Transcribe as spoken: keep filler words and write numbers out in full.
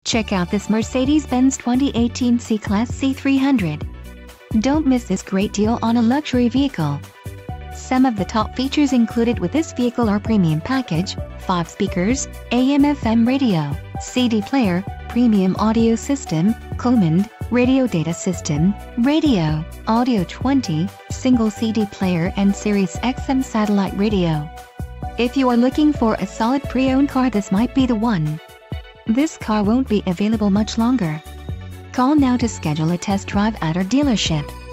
Check out this Mercedes-Benz twenty eighteen C-Class C three hundred. Don't miss this great deal on a luxury vehicle. Some of the top features included with this vehicle are premium package, five speakers, A M F M radio, C D player, premium audio system, Command, radio data system, radio, audio twenty, single C D player and Sirius X M satellite radio. If you are looking for a solid pre-owned car, this might be the one. This car won't be available much longer. Call now to schedule a test drive at our dealership.